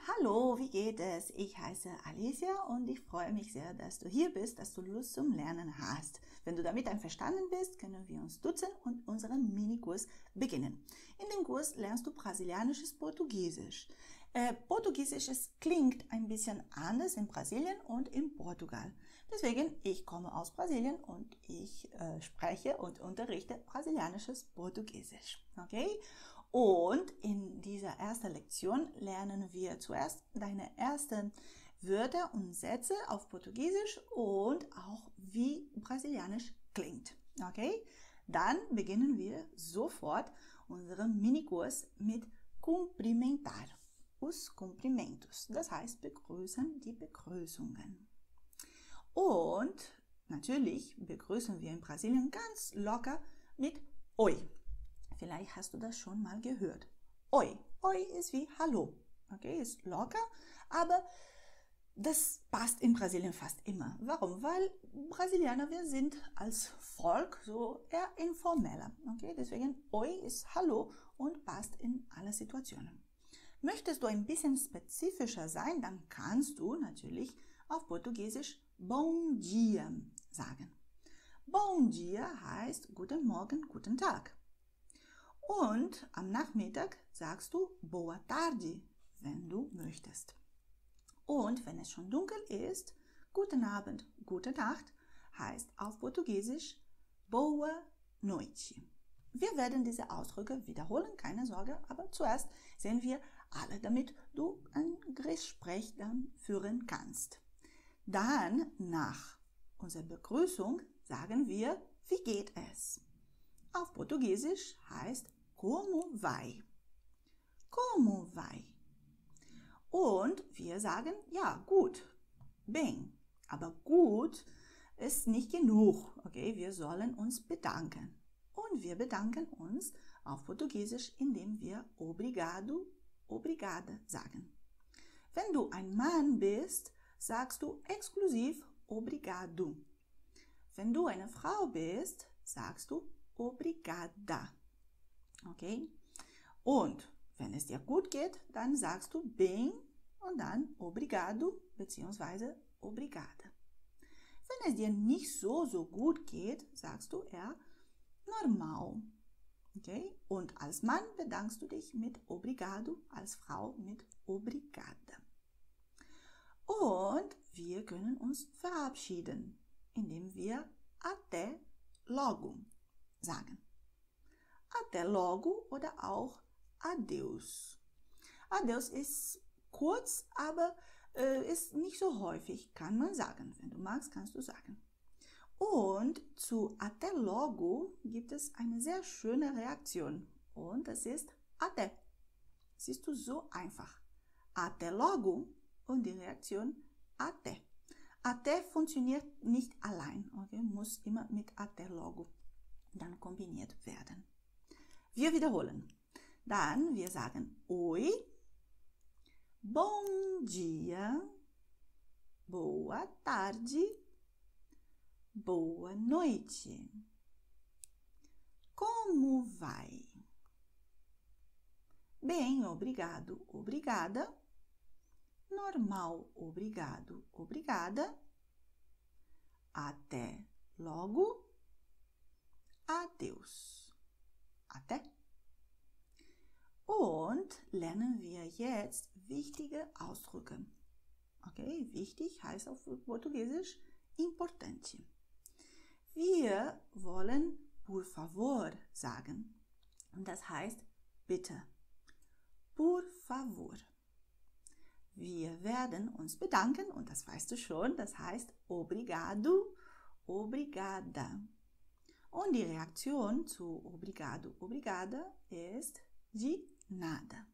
Hallo, wie geht es? Ich heiße Alicia und ich freue mich sehr, dass du hier bist, dass du Lust zum Lernen hast. Wenn du damit einverstanden bist, können wir uns duzen und unseren Minikurs beginnen. In dem Kurs lernst du brasilianisches Portugiesisch. Portugiesisch, es klingt ein bisschen anders in Brasilien und in Portugal. Deswegen, ich komme aus Brasilien und ich spreche und unterrichte brasilianisches Portugiesisch. Okay? Und in dieser ersten Lektion lernen wir zuerst deine ersten Wörter und Sätze auf Portugiesisch und auch wie Brasilianisch klingt. Okay? Dann beginnen wir sofort unseren Minikurs mit cumprimentar. Os cumprimentos. Das heißt begrüßen, die Begrüßungen. Und natürlich begrüßen wir in Brasilien ganz locker mit Oi. Vielleicht hast du das schon mal gehört. Oi. Oi ist wie Hallo. Okay, ist locker, aber das passt in Brasilien fast immer. Warum? Weil Brasilianer, wir sind als Volk so eher informeller. Okay, deswegen Oi ist Hallo und passt in alle Situationen. Möchtest du ein bisschen spezifischer sein, dann kannst du natürlich auf Portugiesisch Bom dia sagen. Bom dia heißt Guten Morgen, guten Tag. Und am Nachmittag sagst du Boa tarde, wenn du möchtest. Und wenn es schon dunkel ist, Guten Abend, gute Nacht heißt auf Portugiesisch Boa noite. Wir werden diese Ausdrücke wiederholen, keine Sorge, aber zuerst sehen wir alle, damit du ein Gespräch dann führen kannst. Dann, nach unserer Begrüßung, sagen wir, wie geht es? Auf Portugiesisch heißt Como vai? Como vai? Und wir sagen, ja, gut, bem. Aber gut ist nicht genug, okay? Wir sollen uns bedanken. Und wir bedanken uns auf Portugiesisch, indem wir obrigado, obrigada sagen. Wenn du ein Mann bist, sagst du exklusiv obrigado. Wenn du eine Frau bist, sagst du obrigada. Okay? Und wenn es dir gut geht, dann sagst du bem und dann obrigado bzw. obrigada. Wenn es dir nicht so gut geht, sagst du eher normal. Okay? Und als Mann bedankst du dich mit obrigado, als Frau mit obrigada. Und wir können uns verabschieden, indem wir até logo sagen. Até logo oder auch Adeus. Adeus ist kurz, aber ist nicht so häufig, kann man sagen. Wenn du magst, kannst du sagen. Und zu Até logo gibt es eine sehr schöne Reaktion. Und das ist Até. Siehst du, so einfach. Até logo und die Reaktion Até. Até funktioniert nicht allein. Okay? Muss immer mit Até logo dann kombiniert werden. Wir wiederholen. Dann wir sagen Oi, Bom dia, Boa tarde, Boa noite. Como vai? Bem, obrigado, obrigada. Normal, obrigado, obrigada. Até logo. Adeus. Até. Und lernen wir jetzt wichtige Ausdrücke. Okay, wichtig heißt auf Portugiesisch importante. Wir wollen por favor sagen. Und das heißt bitte. Por favor. Wir werden uns bedanken und das weißt du schon, das heißt obrigado, obrigada. Und die Reaktion zu obrigado, obrigada ist de nada.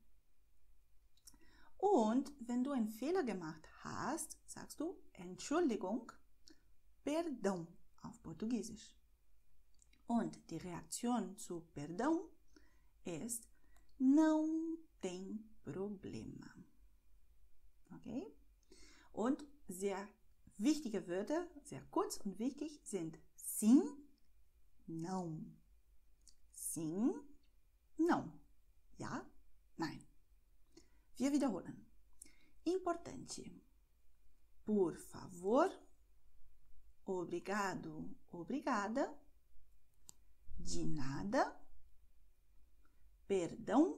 Und wenn du einen Fehler gemacht hast, sagst du Entschuldigung, perdão auf Portugiesisch. Und die Reaktion zu perdão ist não tem problema. Okay? Und sehr wichtige Wörter, sehr kurz und wichtig, sind sim, não. Sim, não. Ja, nein. Wir wiederholen. importante. Por favor, obrigado, obrigada, de nada, perdão,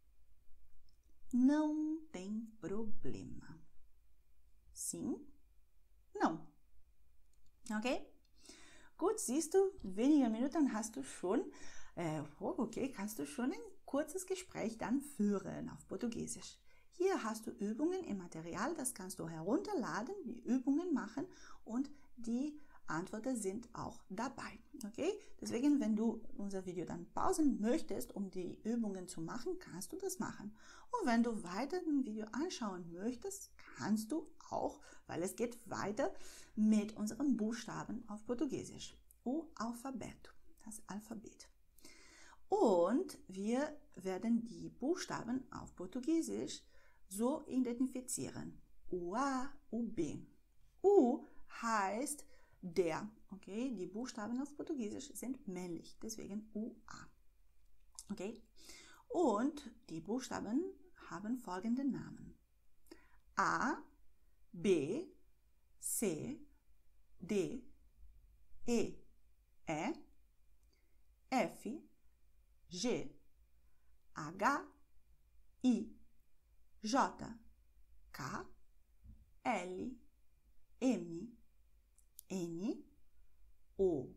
não tem problema. Sim, não. Okay? Gut, siehst du, wenige Minuten hast du schon, kannst du schon ein kurzes Gespräch dann führen auf Portugiesisch. Hier hast du Übungen im Material, das kannst du herunterladen, die Übungen machen und die Antworten sind auch dabei. Okay? Deswegen, wenn du unser Video dann pausen möchtest, um die Übungen zu machen, kannst du das machen. Und wenn du weiter ein Video anschauen möchtest, kannst du auch, weil es geht weiter mit unseren Buchstaben auf Portugiesisch. O Alphabet, das Alphabet. Und wir werden die Buchstaben auf Portugiesisch so identifizieren. U, A, U, B. U heißt der. Okay, die Buchstaben auf Portugiesisch sind männlich, deswegen U, A. Okay, und die Buchstaben haben folgende Namen. A, B, C, D, E, F, G, H, I, J, K, L, M, N, O,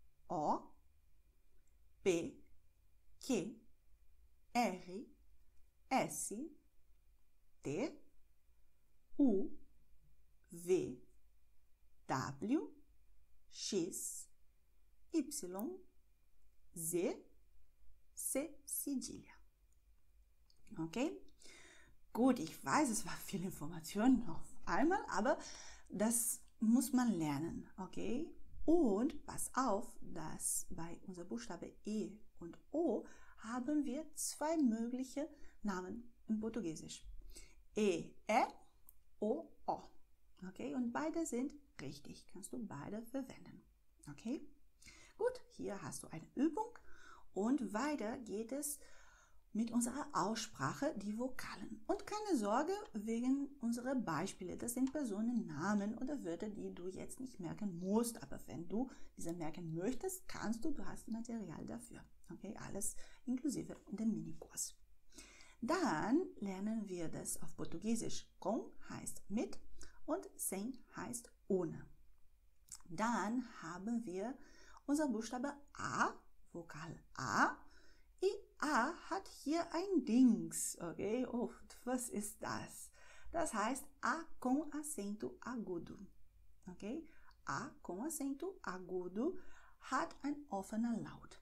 P, Q, R, S, T, U, V, W, X, Y, Z, C, cedilha. Okay? Gut, ich weiß, es war viel Information auf einmal, aber das muss man lernen, okay? Und pass auf, dass bei unser Buchstabe E und O haben wir zwei mögliche Namen im Portugiesisch. E, O, O. Okay? Und beide sind richtig. Kannst du beide verwenden. Okay? Gut, hier hast du eine Übung und weiter geht es mit unserer Aussprache, die Vokalen. Und keine Sorge wegen unserer Beispiele. Das sind Personennamen oder Wörter, die du jetzt nicht merken musst. Aber wenn du diese merken möchtest, kannst du. Du hast Material dafür. Okay, alles inklusive in dem Minikurs. Dann lernen wir das auf Portugiesisch. Com heißt mit und sem heißt ohne. Dann haben wir unser Buchstabe A, Vokal A. A hat hier ein Dings, okay? Oh, was ist das? Das heißt A com acento agudo, okay? A com acento agudo hat ein offener Laut.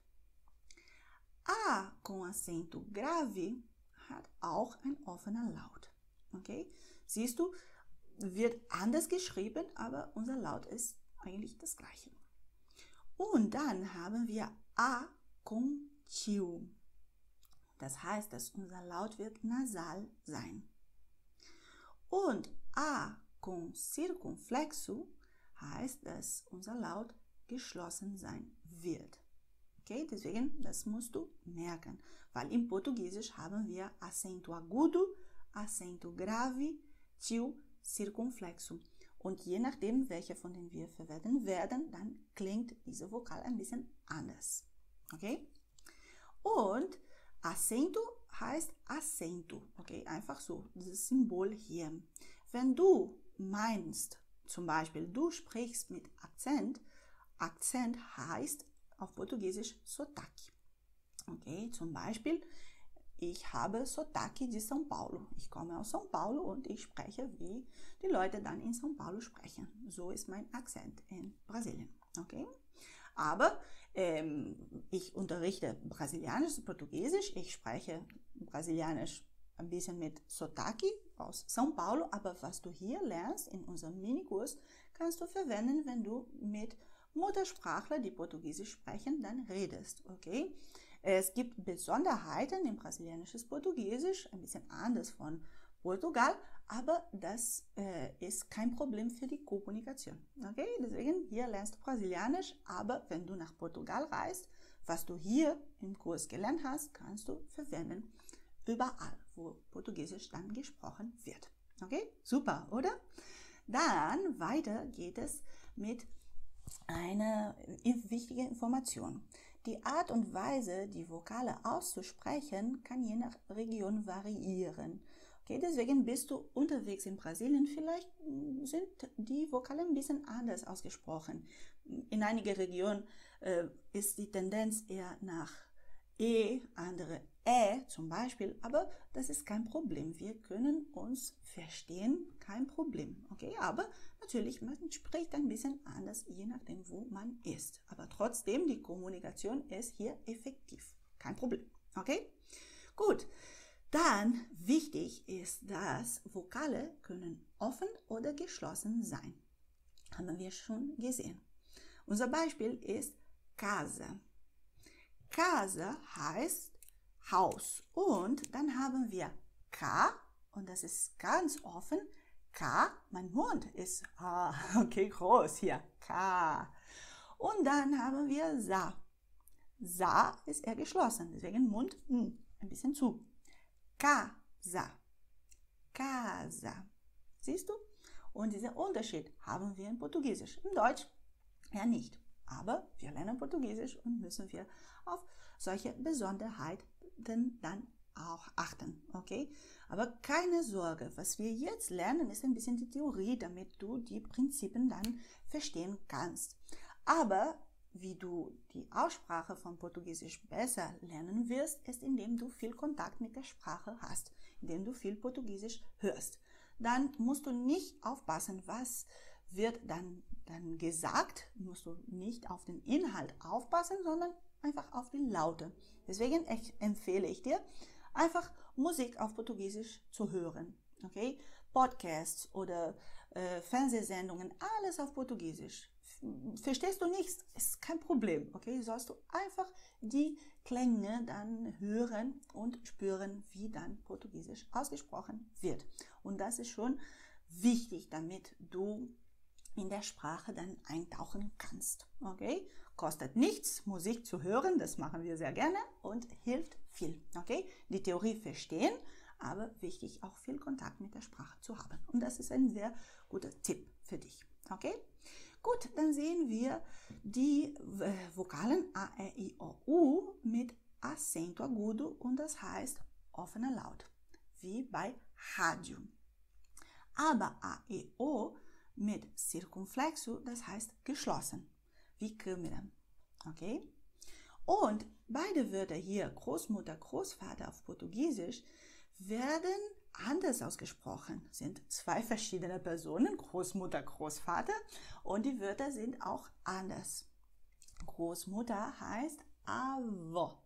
A com acento grave hat auch ein offener Laut, okay? Siehst du, wird anders geschrieben, aber unser Laut ist eigentlich das gleiche. Und dann haben wir A com tio. Das heißt, dass unser Laut wird nasal sein. Und A com circunflexo heißt, dass unser Laut geschlossen sein wird. Okay, deswegen, das musst du merken, weil im Portugiesisch haben wir acento agudo, acento grave, tio, circunflexo. Und je nachdem, welche von denen wir verwenden werden, dann klingt diese Vokal ein bisschen anders. Okay? Und Acento heißt Acento, okay, einfach so, dieses Symbol hier. Wenn du meinst, zum Beispiel, du sprichst mit Akzent, Akzent heißt auf Portugiesisch Sotaque, okay, zum Beispiel, ich habe Sotaque de São Paulo, ich komme aus São Paulo und ich spreche, wie die Leute dann in São Paulo sprechen, so ist mein Akzent in Brasilien, okay. Aber ich unterrichte Brasilianisch, Portugiesisch, ich spreche Brasilianisch ein bisschen mit Sotaque aus São Paulo, aber was du hier lernst in unserem Minikurs, kannst du verwenden, wenn du mit Muttersprachler, die Portugiesisch sprechen, dann redest, okay? Es gibt Besonderheiten im brasilianisches Portugiesisch, ein bisschen anders von Portugal, aber das ist kein Problem für die Kommunikation. Okay? Deswegen, hier lernst du Brasilianisch, aber wenn du nach Portugal reist, was du hier im Kurs gelernt hast, kannst du verwenden überall, wo Portugiesisch dann gesprochen wird. Okay, super, oder? Dann weiter geht es mit einer wichtigen Information. Die Art und Weise, die Vokale auszusprechen, kann je nach Region variieren. Okay, deswegen bist du unterwegs in Brasilien, vielleicht sind die Vokale ein bisschen anders ausgesprochen. In einigen Regionen ist die Tendenz eher nach E, andere zum Beispiel, aber das ist kein Problem. Wir können uns verstehen, kein Problem. Okay, aber natürlich, man spricht ein bisschen anders, je nachdem, wo man ist. Aber trotzdem, die Kommunikation ist hier effektiv. Kein Problem. Okay? Gut. Dann wichtig ist, dass Vokale können offen oder geschlossen sein. Haben wir schon gesehen. Unser Beispiel ist Casa. Casa heißt Haus. Und dann haben wir K, und das ist ganz offen. K, mein Mund ist okay, groß hier. K. Und dann haben wir Sa. Sa ist eher geschlossen, deswegen Mund ein bisschen zu. Casa. Casa. Siehst du? Und diesen Unterschied haben wir in Portugiesisch. In Deutsch ja nicht. Aber wir lernen Portugiesisch und müssen wir auf solche Besonderheiten dann auch achten, okay? Aber keine Sorge, was wir jetzt lernen, ist ein bisschen die Theorie, damit du die Prinzipien dann verstehen kannst. Aber wie du die Aussprache von Portugiesisch besser lernen wirst, ist, indem du viel Kontakt mit der Sprache hast, indem du viel Portugiesisch hörst. Dann musst du nicht aufpassen, was wird dann gesagt, musst du nicht auf den Inhalt aufpassen, sondern einfach auf die Laute. Deswegen empfehle ich dir, einfach Musik auf Portugiesisch zu hören. Okay? Podcasts oder Fernsehsendungen, alles auf Portugiesisch. Verstehst du nichts? Ist kein Problem. Okay? Sollst du einfach die Klänge dann hören und spüren, wie dann Portugiesisch ausgesprochen wird. Und das ist schon wichtig, damit du in der Sprache dann eintauchen kannst. Okay? Kostet nichts, Musik zu hören, das machen wir sehr gerne und hilft viel. Okay? Die Theorie verstehen, aber wichtig auch viel Kontakt mit der Sprache zu haben. Und das ist ein sehr guter Tipp für dich. Okay? Gut, dann sehen wir die Vokalen A, E, I, O, U mit Acento agudo und das heißt offener Laut, wie bei Rádio. Aber A, E, O mit Circunflexo, das heißt geschlossen, wie Câmera. Okay? Und beide Wörter hier, Großmutter, Großvater auf Portugiesisch, werden anders ausgesprochen. Sind zwei verschiedene Personen, Großmutter, Großvater, und die Wörter sind auch anders. Großmutter heißt avó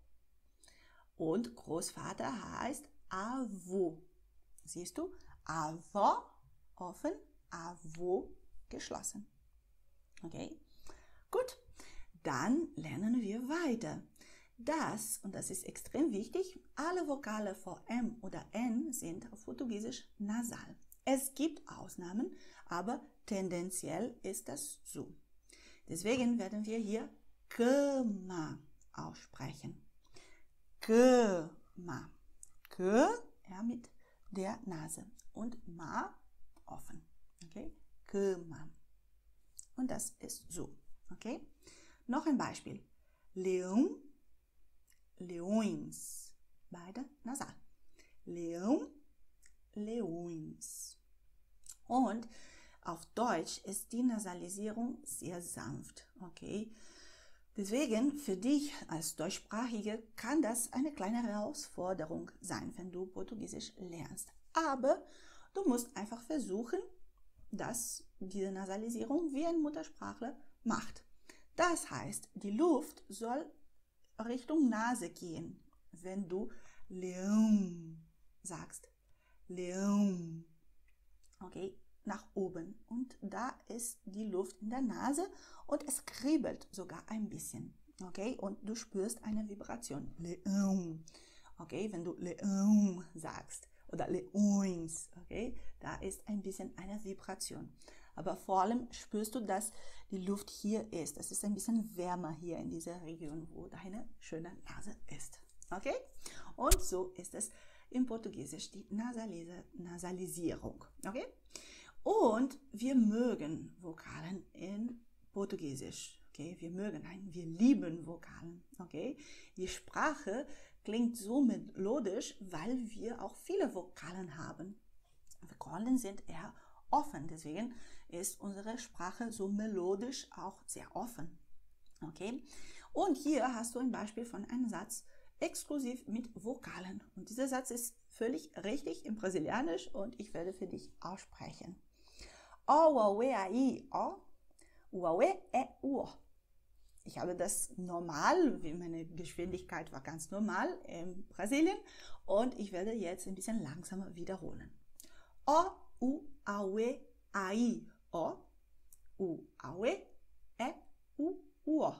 und Großvater heißt avô. Siehst du? Avó offen, avô geschlossen. Okay? Gut, dann lernen wir weiter. Und das ist extrem wichtig, alle Vokale vor M oder N sind auf Portugiesisch nasal. Es gibt Ausnahmen, aber tendenziell ist das so. Deswegen werden wir hier cama aussprechen. Cama. K, ja, mit der Nase und ma offen. Okay? Cama. Und das ist so. Okay? Noch ein Beispiel. Leão, leões. Beide nasal. Leão, leões. Und auf Deutsch ist die Nasalisierung sehr sanft. Okay? Deswegen für dich als Deutschsprachige kann das eine kleine Herausforderung sein, wenn du Portugiesisch lernst. Aber du musst einfach versuchen, dass diese Nasalisierung wie ein Muttersprachler macht. Das heißt, die Luft soll Richtung Nase gehen, wenn du Leão sagst. Leão. Okay, nach oben. Und da ist die Luft in der Nase und es kribbelt sogar ein bisschen. Okay, und du spürst eine Vibration. Leão. Okay, wenn du Leão sagst oder Leões, okay, da ist ein bisschen eine Vibration. Aber vor allem spürst du, dass die Luft hier ist. Es ist ein bisschen wärmer hier in dieser Region, wo deine schöne Nase ist. Okay? Und so ist es im Portugiesisch, die Nasalisierung. Okay? Und wir mögen Vokalen in Portugiesisch. Okay? Wir lieben Vokalen. Okay? Die Sprache klingt so melodisch, weil wir auch viele Vokalen haben. Vokalen sind eher offen, deswegen ist unsere Sprache so melodisch auch sehr offen. Okay? Und hier hast du ein Beispiel von einem Satz exklusiv mit Vokalen. Und dieser Satz ist völlig richtig in Brasilianisch und ich werde für dich aussprechen. O, uauê, aí, o. Uauê é o. Ich habe das normal, meine Geschwindigkeit war ganz normal in Brasilien und ich werde jetzt ein bisschen langsamer wiederholen. O, uauê, aí, o. Uauê é o.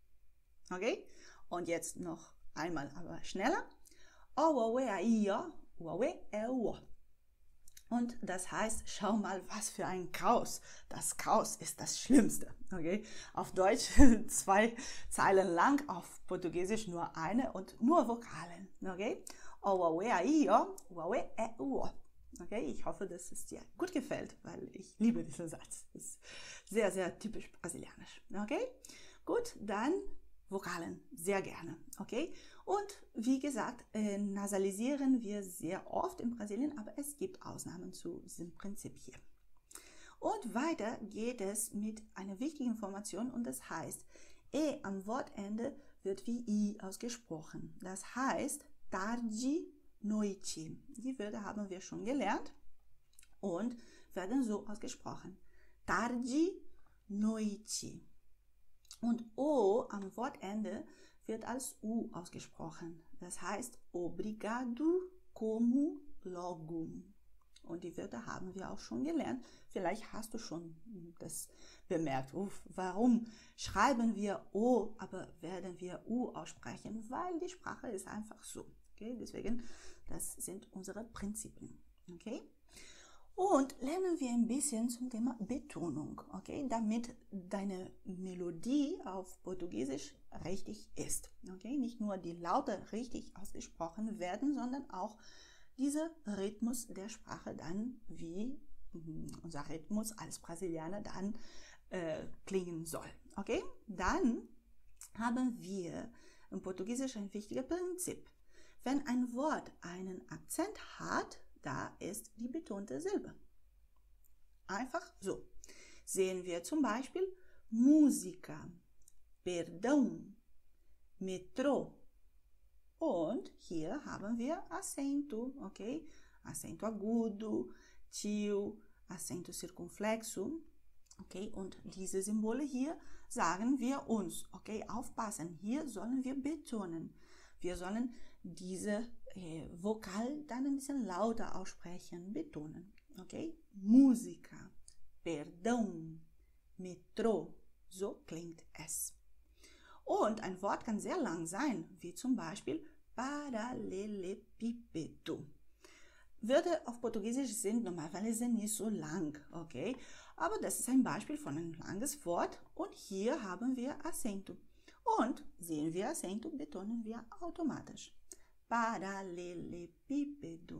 Okay? Und jetzt noch einmal, aber schneller. O, uauê, aí, o. Uauê é o. Und das heißt, schau mal, was für ein Chaos. Das Chaos ist das Schlimmste. Okay? Auf Deutsch 2 Zeilen lang, auf Portugiesisch nur eine und nur Vokalen. Okay? O, uauê, aí, o. Uauê é o. Okay? Ich hoffe, dass es dir gut gefällt, weil ich liebe diesen Satz. Das ist sehr, sehr typisch brasilianisch. Okay? Gut, dann Vokalen, sehr gerne, okay? Und wie gesagt, nasalisieren wir sehr oft in Brasilien, aber es gibt Ausnahmen zu diesem Prinzip hier. Und weiter geht es mit einer wichtigen Information und das heißt, E am Wortende wird wie I ausgesprochen. Das heißt, tarde, noite. Die Wörter haben wir schon gelernt und werden so ausgesprochen. Tarde, noite. Und O am Wortende wird als U ausgesprochen. Das heißt, obrigado como logo. Und die Wörter haben wir auch schon gelernt. Vielleicht hast du schon das bemerkt. Warum schreiben wir O, aber werden wir U aussprechen? Weil die Sprache ist einfach so. Okay? Deswegen, das sind unsere Prinzipien. Okay? Und lernen wir ein bisschen zum Thema Betonung, okay, damit deine Melodie auf Portugiesisch richtig ist. Okay? Nicht nur die Laute richtig ausgesprochen werden, sondern auch dieser Rhythmus der Sprache dann, wie unser Rhythmus als Brasilianer dann klingen soll. Okay? Dann haben wir im Portugiesisch ein wichtiges Prinzip. Wenn ein Wort einen Akzent hat, da ist die betonte Silbe. Einfach so. Sehen wir zum Beispiel Música, Perdão, Metrô. Und hier haben wir Acento, okay? Acento agudo, tio, Acento circunflexo. Okay? Und diese Symbole hier sagen wir uns, okay? Aufpassen, hier sollen wir betonen. Wir sollen diese Vokal dann ein bisschen lauter aussprechen, betonen. Okay? Música, Perdão, Metrô. So klingt es. Und ein Wort kann sehr lang sein, wie zum Beispiel Paralelepípedo. Wörter auf Portugiesisch sind normalerweise nicht so lang, okay? Aber das ist ein Beispiel von einem langes Wort und hier haben wir Acento. Und sehen wir Acento, betonen wir automatisch. Paralelepípedo.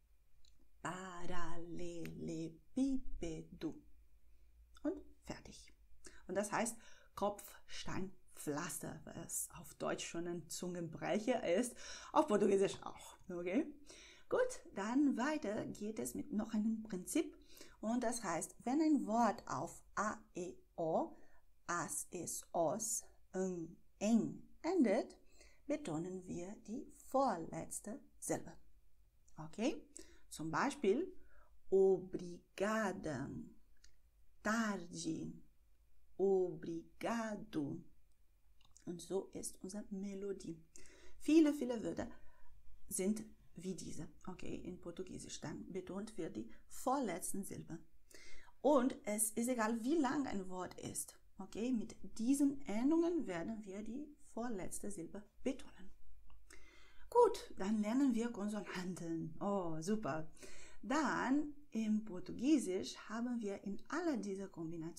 Paralelepípedo. Und fertig. Und das heißt Kopfsteinpflaster, was auf Deutsch schon ein Zungenbrecher ist, auf Portugiesisch auch. Okay? Gut, dann weiter geht es mit noch einem Prinzip. Und das heißt, wenn ein Wort auf A, E, O, As, Es, Os, En endet, betonen wir die vorletzte Silbe. Okay? Zum Beispiel obrigada, tarde, obrigado. Und so ist unsere Melodie. Viele, viele Wörter sind wie diese. Okay, in Portugiesisch. Dann betont wird die vorletzte Silbe. Und es ist egal, wie lang ein Wort ist. Okay, mit diesen Endungen werden wir die vorletzte Silbe betonen. Gut, dann lernen wir Konsonanten. Oh, super. Dann im Portugiesisch haben wir in all dieser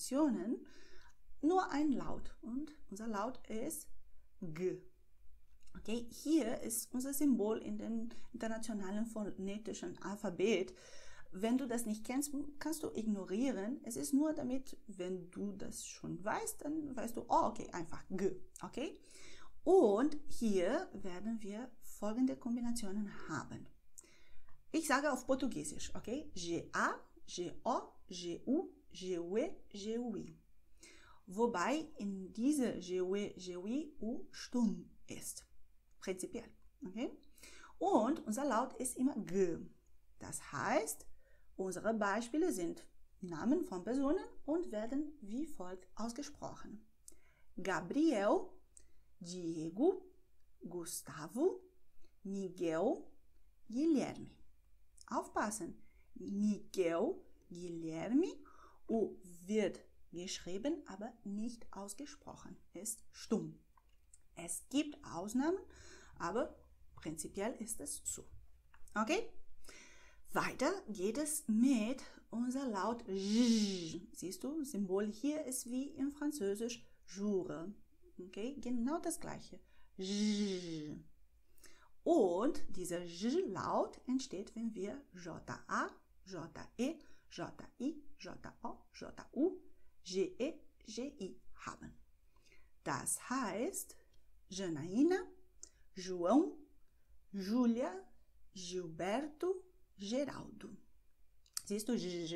Kombinationen nur ein Laut. Und unser Laut ist G. Okay, hier ist unser Symbol in dem internationalen phonetischen Alphabet. Wenn du das nicht kennst, kannst du ignorieren. Es ist nur damit, wenn du das schon weißt, dann weißt du, oh, okay, einfach G, okay? Und hier werden wir folgende Kombinationen haben. Ich sage auf Portugiesisch, okay? G-A, G-O, G-U, G-U-E, G-U-I. Wobei in diese G-U-E, G-U-I, U stumm ist. Prinzipiell, okay? Und unser Laut ist immer G. Das heißt, unsere Beispiele sind Namen von Personen und werden wie folgt ausgesprochen. Gabriel, Diego, Gustavo, Miguel, Guilherme. Aufpassen, Miguel, Guilherme, U wird geschrieben, aber nicht ausgesprochen, ist stumm. Es gibt Ausnahmen, aber prinzipiell ist es so. Okay? Weiter geht es mit unser Laut J. Siehst du, Symbol hier ist wie im Französisch Jour. Okay? Genau das gleiche. J. Und dieser J-Laut entsteht, wenn wir J-A, J-E, J-I, J-O, J-U, G-E, G-I haben. Das heißt Janaína, João, Júlia, Gilberto, Geraldo. Siehst du,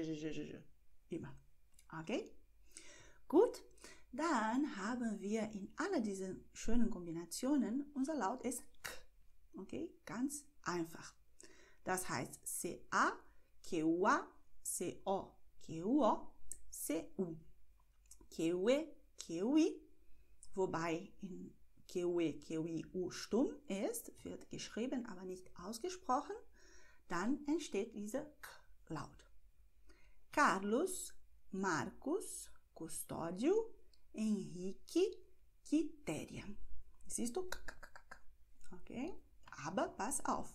immer. Okay? Gut, dann haben wir in all diesen schönen Kombinationen, unser Laut ist K. Okay, ganz einfach. Das heißt C-A, Q-A, C-O, Q-O, C-U, Q-E, Q-I, wobei in Q-E, Q-I, U stumm ist, wird geschrieben, aber nicht ausgesprochen, dann entsteht dieser K-Laut. Carlos, Marcos, Custódio, Henrique, Quitéria. Siehst du? Okay? Aber pass auf.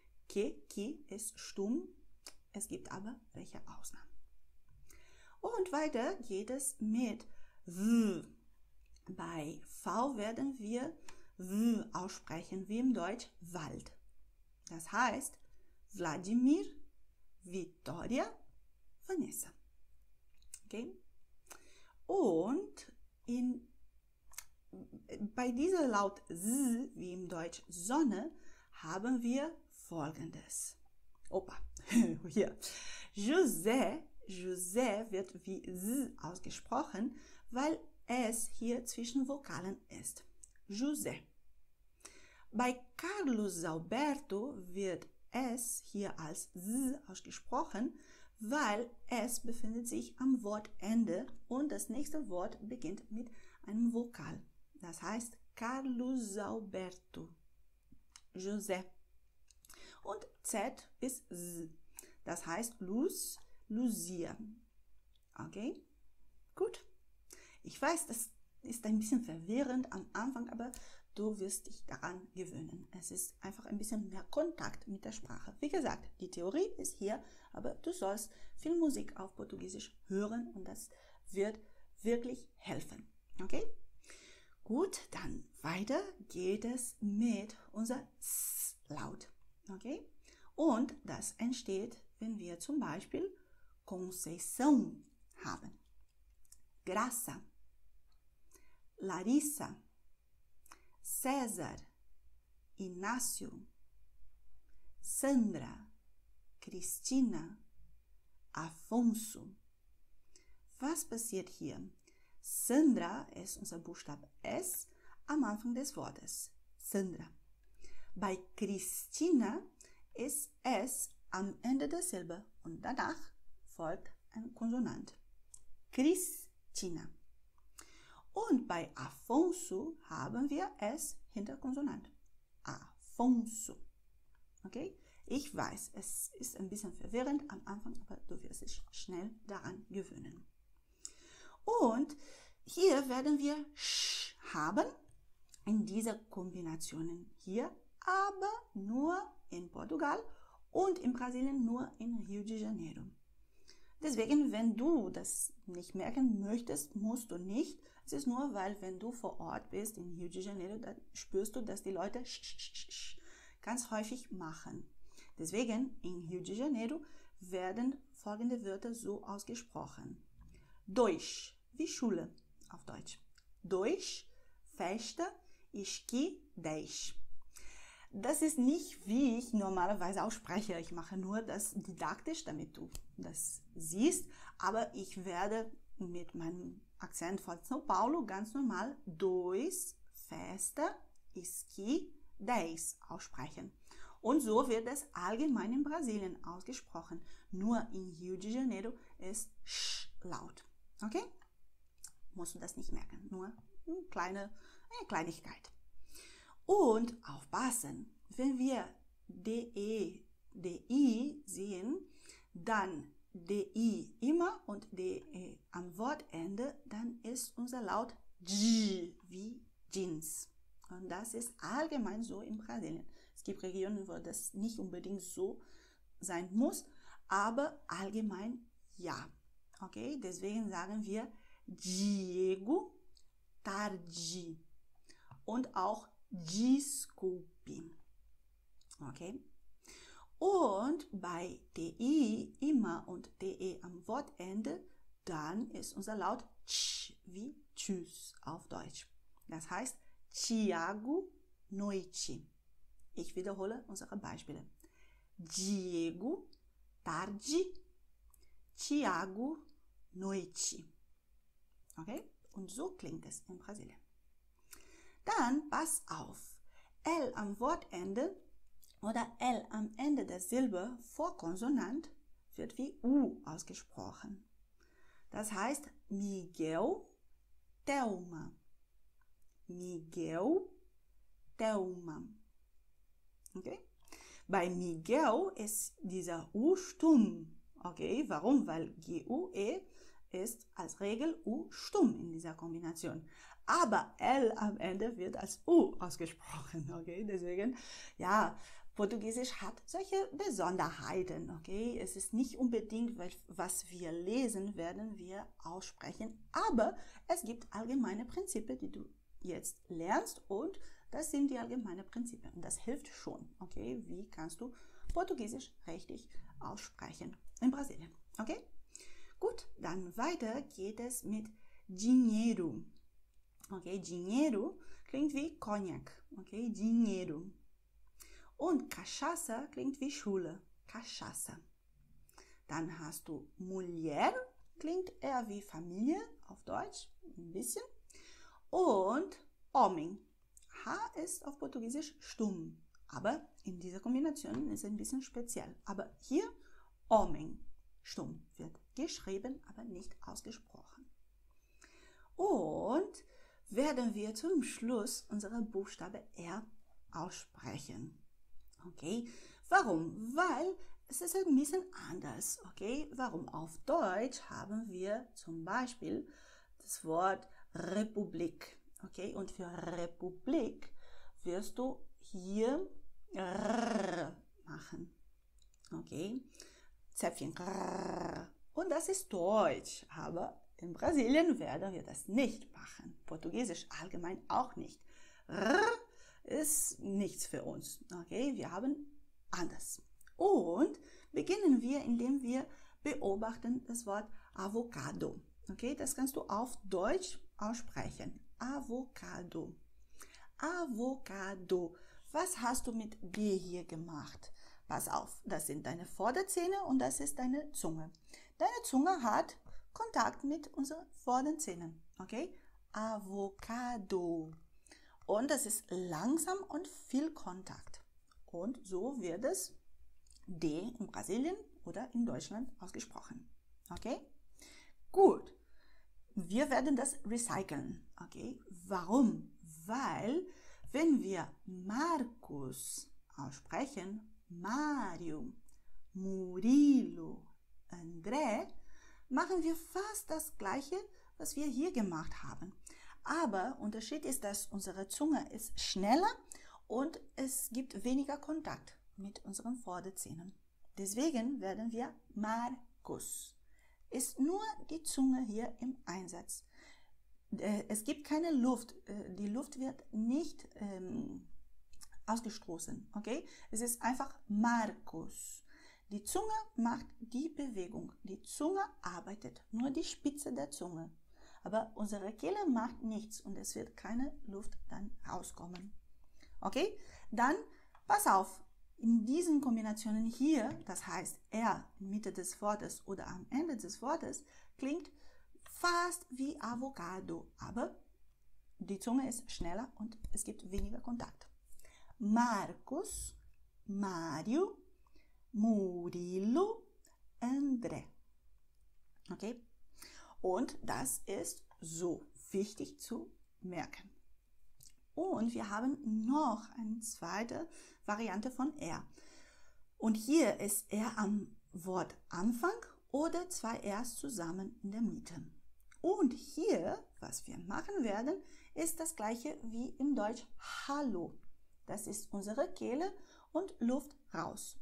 Ki ist stumm. Es gibt aber welche Ausnahmen. Und weiter geht es mit W. Bei V werden wir W aussprechen, wie im Deutsch Wald. Das heißt Wladimir, Victoria, Vanessa. Okay? Und bei dieser Laut S, wie im Deutsch Sonne, haben wir folgendes. Opa, hier. José wird wie S ausgesprochen, weil es hier zwischen Vokalen ist. José. Bei Carlos Alberto wird es hier als S ausgesprochen, weil es befindet sich am Wortende und das nächste Wort beginnt mit einem Vokal. Das heißt Carlos Alberto. José. Und Z ist S. Das heißt Luz, Lucia. Okay? Gut. Ich weiß, das ist ein bisschen verwirrend am Anfang, aber du wirst dich daran gewöhnen. Es ist einfach ein bisschen mehr Kontakt mit der Sprache. Wie gesagt, die Theorie ist hier, aber du sollst viel Musik auf Portugiesisch hören und das wird wirklich helfen. Okay? Gut, dann weiter geht es mit unser S-Laut. Okay? Und das entsteht, wenn wir zum Beispiel Conceição haben. Graça, Larissa, César, Inácio, Sandra, Cristina, Afonso. Was passiert hier? Sandra ist unser Buchstabe S am Anfang des Wortes. Sandra. Bei Cristina ist S am Ende der Silbe und danach folgt ein Konsonant. Cristina. Und bei Afonso haben wir S hinter Konsonant. Afonso. Okay? Ich weiß, es ist ein bisschen verwirrend am Anfang, aber du wirst dich schnell daran gewöhnen. Und hier werden wir Sch haben in dieser Kombinationen hier, aber nur in Portugal und in Brasilien nur in Rio de Janeiro. Deswegen, wenn du das nicht merken möchtest, musst du nicht. Es ist nur, weil wenn du vor Ort bist in Rio de Janeiro, dann spürst du, dass die Leute ganz häufig machen. Deswegen in Rio de Janeiro werden folgende Wörter so ausgesprochen. Dois, wie Schule auf Deutsch. Dois, Festa, esqui, 10. Das ist nicht, wie ich normalerweise ausspreche. Ich mache nur das didaktisch, damit du das siehst. Aber ich werde mit meinem Akzent von São Paulo ganz normal dois, festa, esqui, 10 aussprechen. Und so wird es allgemein in Brasilien ausgesprochen. Nur in Rio de Janeiro ist sch laut. Okay? Musst du das nicht merken. Nur eine Kleinigkeit. Und aufpassen, wenn wir DE, DI sehen, dann DI immer und DE am Wortende, dann ist unser Laut J wie Jeans. Und das ist allgemein so in Brasilien. Es gibt Regionen, wo das nicht unbedingt so sein muss, aber allgemein ja. Okay, deswegen sagen wir Diego, tarde und auch desculpe. Okay? Und bei DI immer und DE am Wortende, dann ist unser Laut tsch wie tschüss auf Deutsch. Das heißt Tiago, noite. Ich wiederhole unsere Beispiele. Diego, tarde, Tiago, noite. Okay? Und so klingt es in Brasilien. Dann pass auf. L am Wortende oder L am Ende der Silbe vor Konsonant wird wie U ausgesprochen. Das heißt Miguel, Thelma. Miguel, Thelma. Okay? Bei Miguel ist dieser U stumm. Okay? Warum? Weil G-U-E ist als Regel U stumm in dieser Kombination. Aber L am Ende wird als U ausgesprochen. Okay? Deswegen, ja, Portugiesisch hat solche Besonderheiten. Okay? Es ist nicht unbedingt, was wir lesen, werden wir aussprechen. Aber es gibt allgemeine Prinzipien, die du jetzt lernst, und das sind die allgemeinen Prinzipien. Und das hilft schon. Okay? Wie kannst du Portugiesisch richtig aussprechen in Brasilien? Okay? Gut, dann weiter geht es mit dinheiro. Okay, dinheiro klingt wie Cognac. Okay, dinheiro. Und cachaça klingt wie Schule. Cachaça. Dann hast du mulher, klingt eher wie Familie auf Deutsch, ein bisschen. Und homem. H ist auf Portugiesisch stumm. Aber in dieser Kombination ist es ein bisschen speziell. Aber hier homem. Stumm wird geschrieben, aber nicht ausgesprochen. Und werden wir zum Schluss unsere Buchstabe R aussprechen. Okay? Warum? Weil es ist ein bisschen anders. Okay? Warum? Auf Deutsch haben wir zum Beispiel das Wort Republik. Okay? Und für Republik wirst du hier R machen. Okay? Zäpfchen. Und das ist Deutsch, aber in Brasilien werden wir das nicht machen. Portugiesisch allgemein auch nicht. R ist nichts für uns. Okay, wir haben anders. Und beginnen wir, indem wir beobachten das Wort Avocado. Okay, das kannst du auf Deutsch aussprechen. Avocado. Avocado. Was hast du mit B hier gemacht? Pass auf, das sind deine Vorderzähne und das ist deine Zunge. Deine Zunge hat Kontakt mit unseren Vorderzähnen. Okay? Avocado. Und das ist langsam und viel Kontakt. Und so wird es D in Brasilien oder in Deutschland ausgesprochen. Okay? Gut. Wir werden das recyceln. Okay? Warum? Weil, wenn wir Marcos aussprechen, Mario, Murilo, André, machen wir fast das Gleiche, was wir hier gemacht haben. Aber Unterschied ist, dass unsere Zunge ist schneller und es gibt weniger Kontakt mit unseren Vorderzähnen. Deswegen werden wir Marcos. Ist nur die Zunge hier im Einsatz. Es gibt keine Luft. Die Luft wird nicht ausgestoßen. Okay? Es ist einfach Marcus. Die Zunge macht die Bewegung. Die Zunge arbeitet, nur die Spitze der Zunge. Aber unsere Kehle macht nichts und es wird keine Luft dann rauskommen. Okay? Dann, pass auf, in diesen Kombinationen hier, das heißt er in Mitte des Wortes oder am Ende des Wortes, klingt fast wie Avocado, aber die Zunge ist schneller und es gibt weniger Kontakt. Marcus, Mario, Murilo, André. Okay? Und das ist so wichtig zu merken. Und wir haben noch eine zweite Variante von er. Und hier ist er am Wortanfang oder zwei Rs zusammen in der Mitte. Und hier, was wir machen werden, ist das gleiche wie im Deutsch Hallo. Das ist unsere Kehle und Luft raus.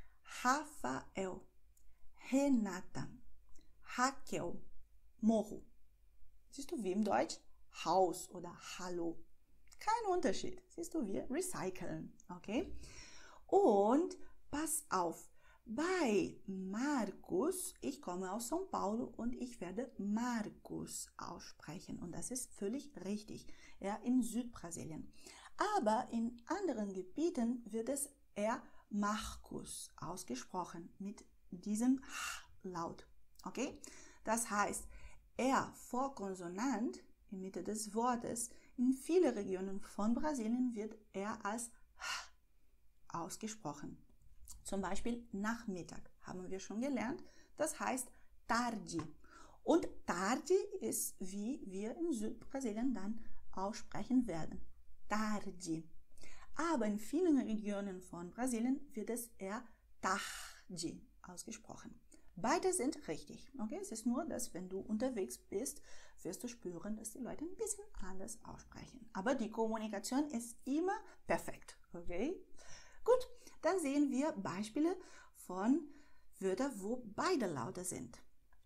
Rafael, Renata, Raquel, Morro. Siehst du, wie im Deutsch Haus oder Hallo. Kein Unterschied. Siehst du, wir recyceln. Okay? Und pass auf, bei Marcus, ich komme aus São Paulo und ich werde Marcus aussprechen. Und das ist völlig richtig. Ja, in Südbrasilien. Aber in anderen Gebieten wird es eher Marcus ausgesprochen mit diesem H-Laut. Okay? Das heißt, er vor Konsonant in Mitte des Wortes in vielen Regionen von Brasilien wird er als H ausgesprochen. Zum Beispiel Nachmittag haben wir schon gelernt. Das heißt tarde. Und tarde ist, wie wir in Südbrasilien dann aussprechen werden. Tarde. Aber in vielen Regionen von Brasilien wird es eher tarde ausgesprochen. Beide sind richtig. Okay? Es ist nur, dass wenn du unterwegs bist, wirst du spüren, dass die Leute ein bisschen anders aussprechen. Aber die Kommunikation ist immer perfekt. Okay? Gut, dann sehen wir Beispiele von Wörtern, wo beide Laute sind.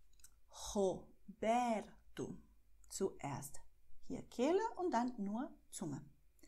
Roberto. Zuerst hier Kehle und dann nur Zunge.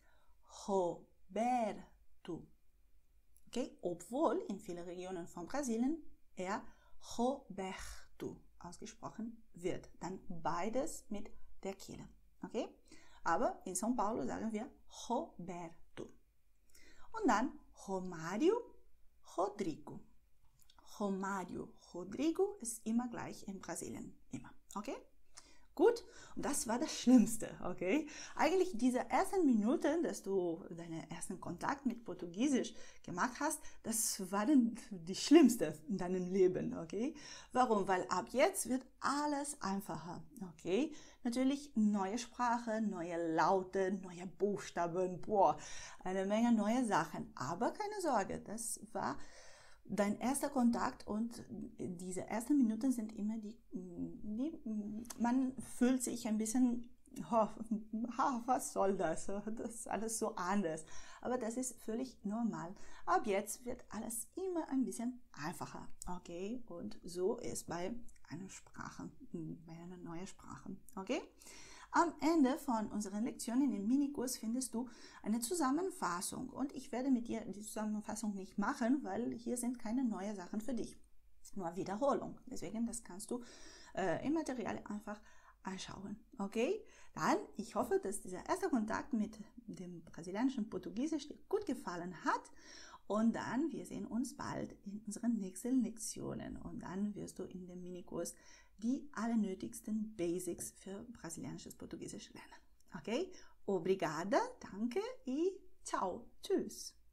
Roberto. Okay? Obwohl in vielen Regionen von Brasilien er Roberto ausgesprochen wird. Dann beides mit der Kehle. Okay? Aber in São Paulo sagen wir Roberto. Und dann Romário, Rodrigo. Romário, Rodrigo ist immer gleich in Brasilien. Immer. Okay? Gut, und das war das Schlimmste, okay? Eigentlich diese ersten Minuten, dass du deinen ersten Kontakt mit Portugiesisch gemacht hast, das waren die schlimmste in deinem Leben, okay? Warum? Weil ab jetzt wird alles einfacher, okay? Natürlich neue Sprache, neue Laute, neue Buchstaben, boah, eine Menge neue Sachen. Aber keine Sorge, das war dein erster Kontakt und diese ersten Minuten sind immer man fühlt sich ein bisschen, was soll das? Das ist alles so anders. Aber das ist völlig normal. Ab jetzt wird alles immer ein bisschen einfacher, okay? Und so ist bei einer Sprache, bei einer neuen Sprache, okay? Am Ende von unseren Lektionen im Minikurs findest du eine Zusammenfassung und ich werde mit dir die Zusammenfassung nicht machen, weil hier sind keine neuen Sachen für dich, nur Wiederholung. Deswegen, das kannst du im Material einfach anschauen. Okay? Dann, ich hoffe, dass dieser erste Kontakt mit dem brasilianischen Portugiesisch dir gut gefallen hat. Und dann, wir sehen uns bald in unseren nächsten Lektionen. Und dann wirst du in dem Minikurs die allernötigsten Basics für brasilianisches Portugiesisch lernen. Okay? Obrigada, danke e ciao. Tschüss.